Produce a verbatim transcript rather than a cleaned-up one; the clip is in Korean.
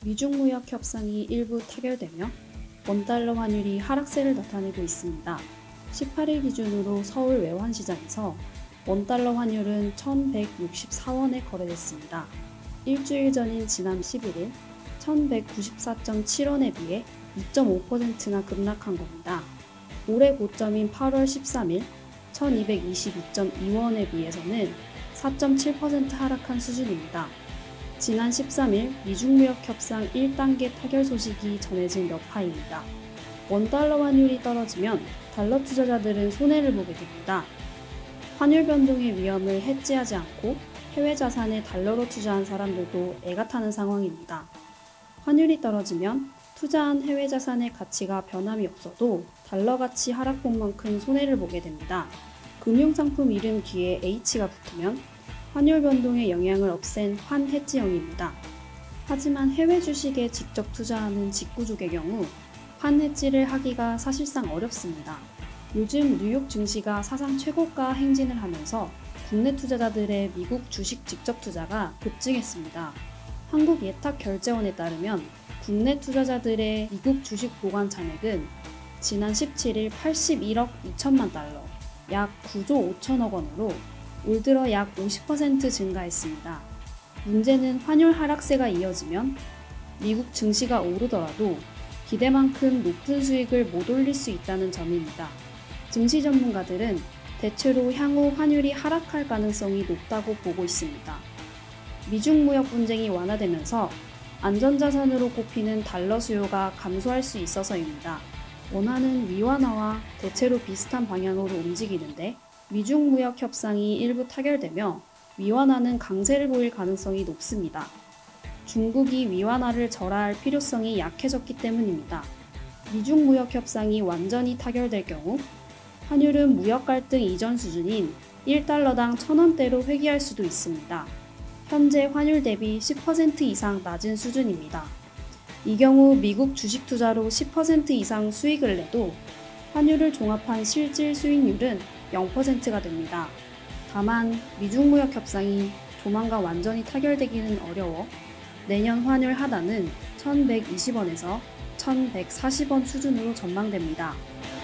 미중 무역 협상이 일부 타결되며 원달러 환율이 하락세를 나타내고 있습니다. 십팔 일 기준으로 서울 외환시장에서 원달러 환율은 천백육십사 원에 거래됐습니다. 일주일 전인 지난 십일 일 천백구십사 점 칠 원에 비해 이 점 오 퍼센트나 급락한 겁니다. 올해 고점인 팔월 십삼 일 천이백이십이 점 이 원에 비해서는 사 점 칠 퍼센트 하락한 수준입니다. 지난 십삼 일 미중무역협상 일 단계 타결 소식이 전해진 여파입니다. 원달러 환율이 떨어지면 달러 투자자들은 손해를 보게 됩니다. 환율 변동의 위험을 해지하지 않고 해외 자산에 달러로 투자한 사람들도 애가 타는 상황입니다. 환율이 떨어지면 투자한 해외 자산의 가치가 변함이 없어도 달러 가치 하락폭만큼 손해를 보게 됩니다. 금융상품 이름 뒤에 H가 붙으면 환율 변동의 영향을 없앤 환해지형입니다. 하지만 해외 주식에 직접 투자하는 직구족의 경우 환해지를 하기가 사실상 어렵습니다. 요즘 뉴욕 증시가 사상 최고가 행진을 하면서 국내 투자자들의 미국 주식 직접 투자가 급증했습니다. 한국예탁결제원에 따르면 국내 투자자들의 미국 주식 보관 잔액은 지난 십칠 일 팔십일억 이천만 달러, 약 구조 오천억 원으로 올 들어 약 오십 퍼센트 증가했습니다. 문제는 환율 하락세가 이어지면 미국 증시가 오르더라도 기대만큼 높은 수익을 못 올릴 수 있다는 점입니다. 증시 전문가들은 대체로 향후 환율이 하락할 가능성이 높다고 보고 있습니다. 미중 무역 분쟁이 완화되면서 안전자산으로 꼽히는 달러 수요가 감소할 수 있어서입니다. 원화는 위완화와 대체로 비슷한 방향으로 움직이는데 미중 무역 협상이 일부 타결되며 위완화는 강세를 보일 가능성이 높습니다. 중국이 위완화를 절하할 필요성이 약해졌기 때문입니다. 미중 무역 협상이 완전히 타결될 경우 환율은 무역 갈등 이전 수준인 일 달러당 천 원대로 회귀할 수도 있습니다. 현재 환율 대비 십 퍼센트 이상 낮은 수준입니다. 이 경우 미국 주식 투자로 십 퍼센트 이상 수익을 내도 환율을 종합한 실질 수익률은 영 퍼센트가 됩니다. 다만 미중 무역 협상이 조만간 완전히 타결되기는 어려워 내년 환율 하단은 천백이십 원에서 천백사십 원 수준으로 전망됩니다.